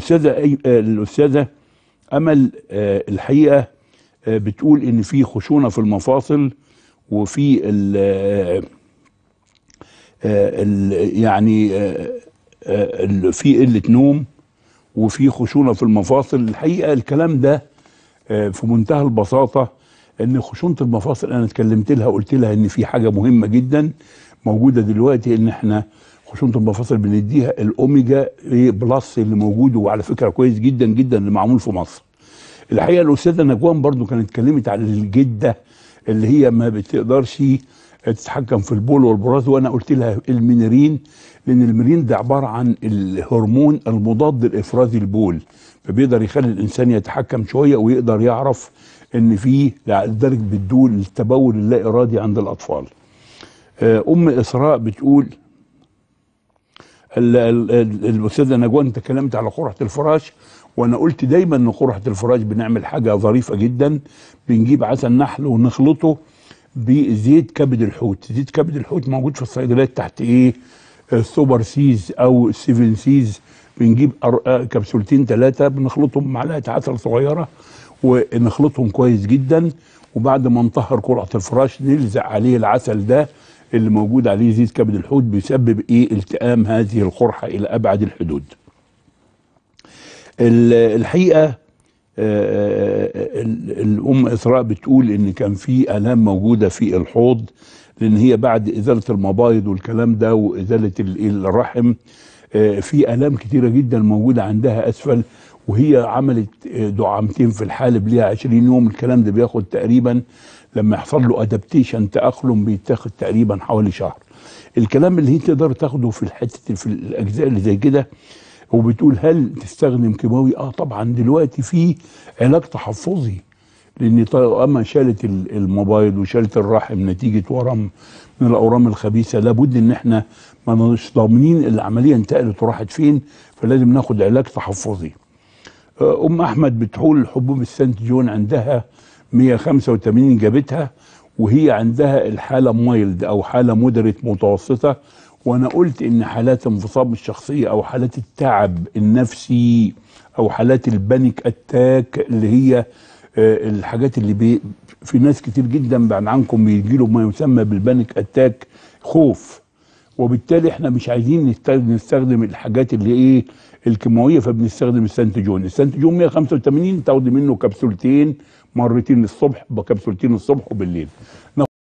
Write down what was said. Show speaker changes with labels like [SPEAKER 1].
[SPEAKER 1] الأستاذة أمل الحقيقة بتقول إن في خشونة في المفاصل، وفي يعني في قلة نوم، وفي خشونة في المفاصل. الحقيقة الكلام ده في منتهى البساطة، ان خشونة المفاصل انا اتكلمت لها قلت لها ان في حاجة مهمة جدا موجودة دلوقتي، ان احنا خشونة المفاصل بنديها الاوميجا بلس اللي موجود، وعلى فكرة كويس جدا جدا اللي معمول في مصر. الحقيقة الأستاذة نجوان برضو كانت اتكلمت على الجدة اللي هي ما بتقدرش تتحكم في البول والبراز، وانا قلت لها المينرين، لان المينرين ده عباره عن الهرمون المضاد لافراز البول، فبيقدر يخلي الانسان يتحكم شويه ويقدر يعرف ان في لذلك بتدول التبول اللا ارادي عند الاطفال. ام اسراء بتقول الاستاذه نجوان تكلمت على قرحه الفراش، وانا قلت دايما ان قرحه الفراش بنعمل حاجه ظريفه جدا، بنجيب عسل نحل ونخلطه بزيت كبد الحوت. زيت كبد الحوت موجود في الصيدليات تحت السوبر سيز او السيفن سيز. بنجيب كبسولتين 3 بنخلطهم بمعلقه عسل صغيره ونخلطهم كويس جدا، وبعد ما نطهر قرعه الفراش نلزق عليه العسل ده اللي موجود عليه زيت كبد الحوت، بيسبب التئام هذه القرحه الى ابعد الحدود. الحقيقه الام اسراء بتقول ان كان في الام موجوده في الحوض، لان هي بعد ازاله المبايض والكلام ده وازاله الرحم في الام كتيره جدا موجوده عندها اسفل، وهي عملت دعامتين في الحالب ليها 20 يوم. الكلام ده بياخد تقريبا لما يحصل له ادابتيشن تاقلم بيتاخد تقريبا حوالي شهر. الكلام اللي هي تقدر تاخده في الحته في الاجزاء اللي زي كده، وبتقول هل تستخدم كيماوي؟ طبعا دلوقتي في علاج تحفظي، لان اما شالت المبايض وشالت الرحم نتيجه ورم من الاورام الخبيثه، لابد ان احنا ما مش ضامنين العمليه انتقلت وراحت فين، فلازم ناخد علاج تحفظي. ام احمد بتقول حبوب السنت جون عندها 185 جابتها، وهي عندها الحاله مايلد او حاله مودريت متوسطه، وانا قلت ان حالات انفصام الشخصيه او حالات التعب النفسي او حالات البانيك اتاك اللي هي الحاجات اللي في ناس كتير جدا بعد عنكم بيجي له ما يسمى بالبانيك اتاك، خوف، وبالتالي احنا مش عايزين نستخدم الحاجات اللي الكيماويه، فبنستخدم السنتجون. السنتجون 185 تاخدي منه كبسولتين مرتين الصبح، بكبسولتين الصبح وبالليل.